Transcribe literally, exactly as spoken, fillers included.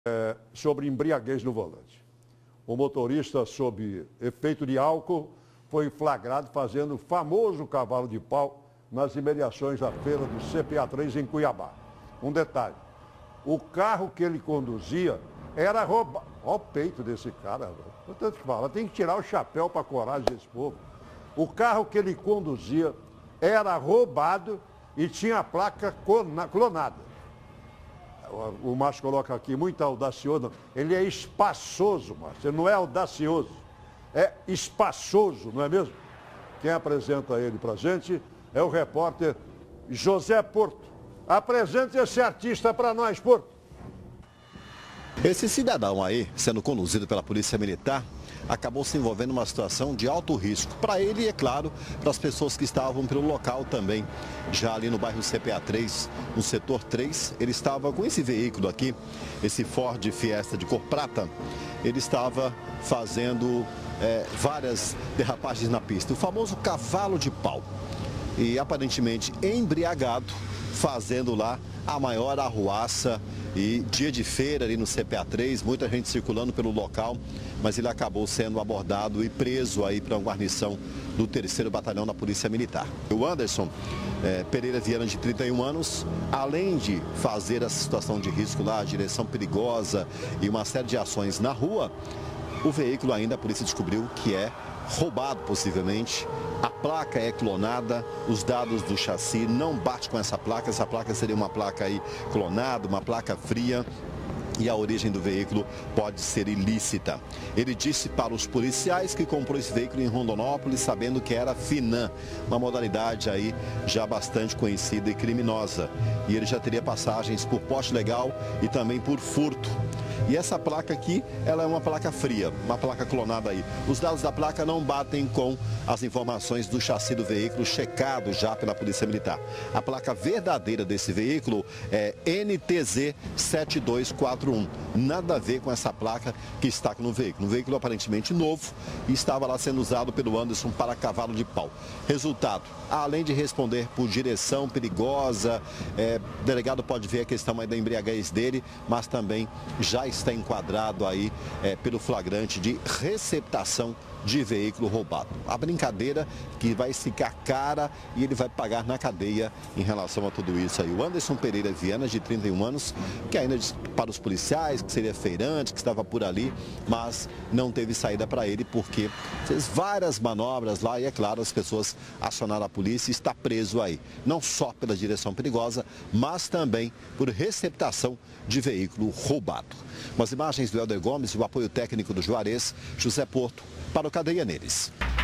É, sobre embriaguez no volante. O motorista, sob efeito de álcool, foi flagrado fazendo o famoso cavalo de pau nas imediações da feira do C P A três em Cuiabá. Um detalhe, o carro que ele conduzia era roubado. Olha o peito desse cara. Portanto, fala, tem que tirar o chapéu para a coragem desse povo. O carro que ele conduzia era roubado e tinha a placa clonada. O Márcio coloca aqui, muito audacioso. Ele é espaçoso, Márcio. Ele não é audacioso. É espaçoso, não é mesmo? Quem apresenta ele para a gente é o repórter José Porto. Apresente esse artista para nós, Porto. Esse cidadão aí, sendo conduzido pela Polícia Militar, acabou se envolvendo numa situação de alto risco. Para ele e, é claro, para as pessoas que estavam pelo local também. Já ali no bairro C P A três, no setor três, ele estava com esse veículo aqui, esse Ford Fiesta de cor prata. Ele estava fazendo é, várias derrapagens na pista, o famoso cavalo de pau. E aparentemente embriagado, fazendo lá a maior arruaça. E dia de feira ali no C P A três, muita gente circulando pelo local, mas ele acabou sendo abordado e preso aí para uma guarnição do terceiro Batalhão da Polícia Militar. O Anderson é, Pereira Viana, de trinta e um anos, além de fazer essa situação de risco lá, direção perigosa e uma série de ações na rua, o veículo ainda, a polícia descobriu que é roubado possivelmente. A placa é clonada, os dados do chassi não batem com essa placa. Essa placa seria uma placa aí clonada, uma placa fria. E a origem do veículo pode ser ilícita. Ele disse para os policiais que comprou esse veículo em Rondonópolis, sabendo que era Finan, uma modalidade aí já bastante conhecida e criminosa. E ele já teria passagens por porte legal e também por furto. E essa placa aqui, ela é uma placa fria, uma placa clonada aí. Os dados da placa não batem com as informações do chassi do veículo, checado já pela Polícia Militar. A placa verdadeira desse veículo é N T Z sete dois quatro um. Nada a ver com essa placa que está no veículo. Um veículo aparentemente novo e estava lá sendo usado pelo Anderson para cavalo de pau. Resultado, além de responder por direção perigosa, é, o delegado pode ver a questão aí da embriaguez dele, mas também já está enquadrado aí é, pelo flagrante de receptação de veículo roubado. A brincadeira que vai ficar cara e ele vai pagar na cadeia em relação a tudo isso aí. O Anderson Pereira Viana, de trinta e um anos, que ainda disse para os policiais que seria feirante, que estava por ali, mas não teve saída para ele porque fez várias manobras lá e, é claro, as pessoas acionaram a polícia e está preso aí. Não só pela direção perigosa, mas também por receptação de veículo roubado. Com as imagens do Helder Gomes e o apoio técnico do Juarez, José Porto, para o Cadeia Neles.